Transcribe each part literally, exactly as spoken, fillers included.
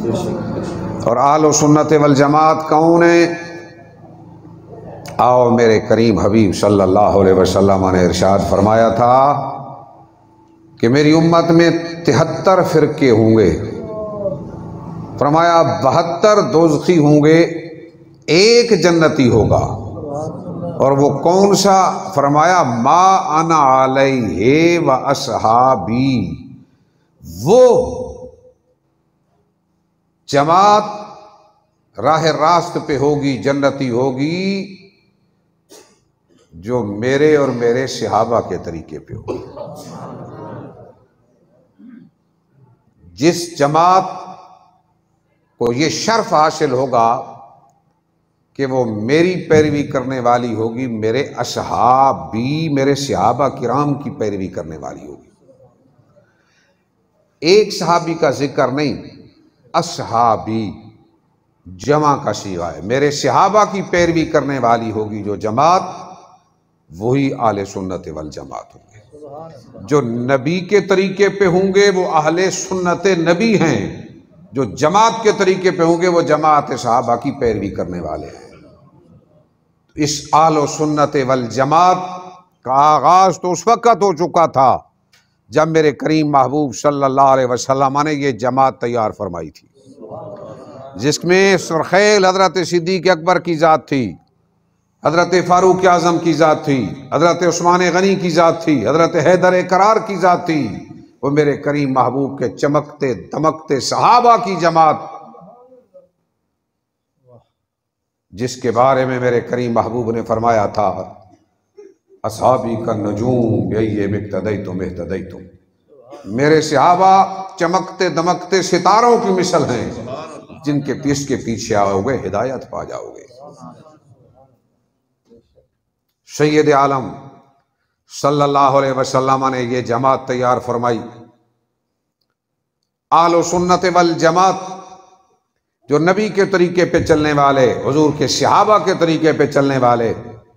اور اہل سنت والجماعت کون ہیں؟ آؤ میرے کریم حبیب صلی اللہ علیہ وسلم نے ارشاد فرمایا تھا کہ میری امت میں تہتر فرقے ہوں گے، فرمایا بہتر دوزخی ہوں گے، ایک جنتی ہوگا، اور وہ کون سا؟ فرمایا ما انا علیہ و اصحابی، وہ جماعت راہ راست پہ ہوگی، جنتی ہوگی، جو میرے اور میرے صحابہ کے طریقے پہ ہوگی۔ جس جماعت کو یہ شرف حاصل ہوگا کہ وہ میری پیروی کرنے والی ہوگی، میرے اصحاب بھی، میرے صحابہ کرام کی پیروی کرنے والی ہوگی۔ ایک صحابی کا ذکر نہیں، اصحابی جمع کا صیغہ ہے، میرے صحابہ کی پیروی کرنے والی ہوگی جو جماعت، وہی اہل سنت والجماعت ہوں گے۔ جو نبی کے طریقے پہ ہوں گے وہ اہل سنت نبی ہیں، جو جماعت کے طریقے پہ ہوں گے وہ جماعت صحابہ کی پیروی کرنے والے ہیں۔ اس اہل سنت والجماعت کا آغاز تو اس وقت ہو چکا تھا جب میرے کریم محبوب صلی اللہ علیہ وسلم نے یہ جماعت تیار فرمائی تھی، جس میں سرخیل حضرت صدیق اکبر کی ذات تھی، حضرت فاروق اعظم کی ذات تھی، حضرت عثمان غنی کی ذات تھی، حضرت حیدر کرار کی ذات تھی، وہ میرے کریم محبوب کے چمکتے دمکتے صحابہ کی جماعت، جس کے بارے میں میرے کریم محبوب نے فرمایا تھا اصحابی کا نجوم بأیہم اقتدیتم اہتدیتم، میرے صحابہ چمکتے دمکتے ستاروں کی مثل ہیں، جن کے پیچھے کے پیچھے آؤ گے ہدایت پا جاؤ گے۔ سید عالم صلی اللہ علیہ وسلم نے یہ جماعت تیار فرمائی، اہل سنت والجماعت، جو نبی کے طریقے پہ چلنے والے، حضور کے صحابہ کے طریقے پہ چلنے والے۔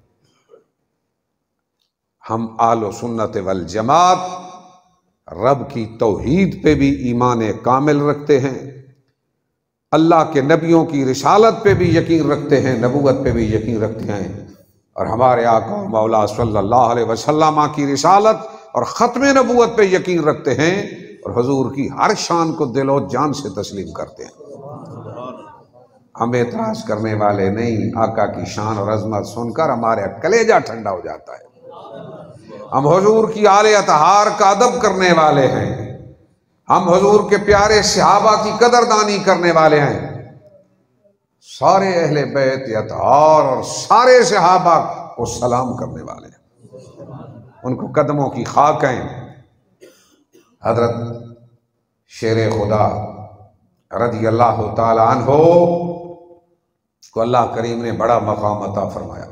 ہم اہل سنت والجماعت رب کی توحید پہ بھی ایمان کامل رکھتے ہیں، اللہ کے نبیوں کی رسالت پہ بھی یقین رکھتے ہیں، نبوت پہ بھی یقین رکھتے ہیں، اور ہمارے آقا و مولا صلی اللہ علیہ وسلم کی رسالت اور ختم نبوت پہ یقین رکھتے ہیں، اور حضور کی ہر شان کو دل و جان سے تسلیم کرتے ہیں۔ ہم اعتراض کرنے والے نہیں، آقا کی شان اور عظمت سن کر ہمارا کلیجہ ٹھنڈا ہو جاتا ہے۔ ہم حضور کی آل اطہار کا ادب کرنے والے ہیں، ہم حضور کے پیارے صحابہ کی قدردانی کرنے والے ہیں، سارے اہل بیت اطہار اور سارے صحابہ کو سلام کرنے والے ہیں، ان کو قدموں کی خاک ہیں۔ حضرت شیر خدا رضی اللہ تعالی عنہ کو اللہ کریم نے بڑا مقام عطا فرمایا۔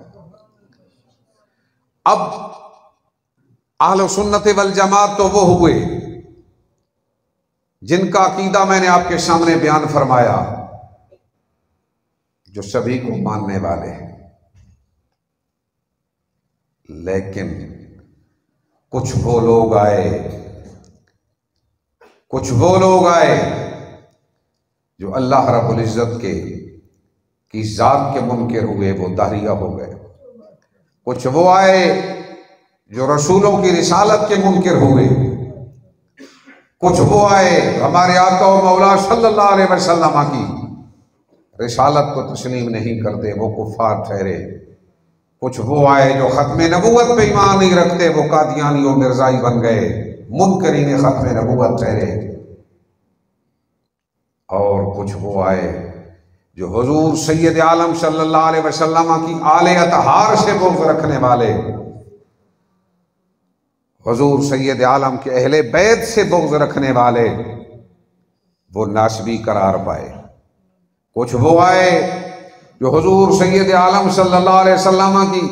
اب اہل سنت والجماعت تو وہ ہوئے جن کا عقیدہ میں نے آپ کے سامنے بیان فرمایا، جو سبھی کو ماننے والے ہیں، لیکن کچھ وہ لوگ آئے کچھ وہ لوگ آئے جو اللہ رب العزت کے کی ذات کے منکر ہوئے، وہ داہریہ ہو گئے۔ کچھ وہ آئے جو رسولوں کی رسالت کے منکر ہوئے، کچھ وہ آئے ہمارے آقا و مولا صلی اللہ علیہ وسلم کی رسالت کو تسلیم نہیں کرتے، وہ کفار ٹھہرے۔ کچھ وہ آئے جو ختم نبوت پہ ایمان نہیں رکھتے، وہ قادیانی و مرزائی بن گئے، منکرین ختم نبوت ٹھہرے۔ اور کچھ وہ آئے جو حضور سید عالم صلی اللہ علیہ وسلم کی آل اطہار سے بغض رکھنے والے، حضور سید عالم کے اہل بیت سے بغض رکھنے والے، وہ ناسبی قرار پائے۔ کچھ وہ آئے جو حضور سید عالم صلی اللہ علیہ وسلم کی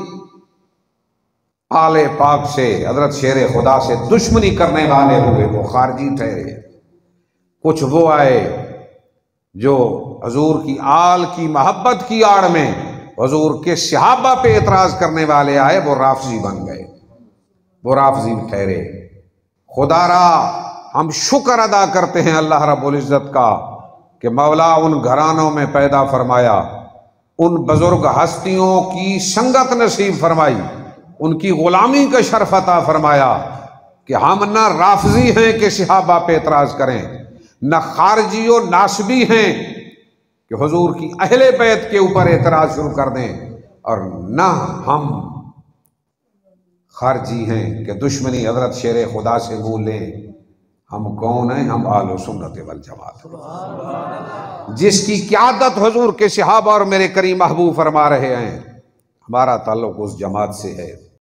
آل پاک سے، حضرت شیر خدا سے دشمنی کرنے والے ہوئے، وہ خارجی ٹھہرے۔ کچھ وہ آئے جو حضور کی آل کی محبت کی آڑ میں حضور کے صحابہ پہ اعتراض کرنے والے آئے، وہ رافضی بن گئے، وہ رافضی ٹھہرے۔ خدا را ہم شکر ادا کرتے ہیں اللہ رب العزت کا کہ مولا ان گھرانوں میں پیدا فرمایا، ان بزرگ ہستیوں کی سنگت نصیب فرمائی، ان کی غلامی کا شرف عطا فرمایا کہ ہم نہ رافضی ہیں کہ صحابہ پہ اعتراض کریں، نہ خارجی و ناسبی ہیں کہ حضور کی اہل بیت کے اوپر اعتراض شروع کر دیں، اور نہ ہم خارجی ہیں کہ دشمنی حضرت شیر خدا سے منہ لیں۔ ہم کون ہیں؟ ہم اہل سنت والجماعت، جس کی قیادت حضور کے صحابہ اور میرے کریم محبوب فرما رہے ہیں۔ ہمارا تعلق اس جماعت سے ہے۔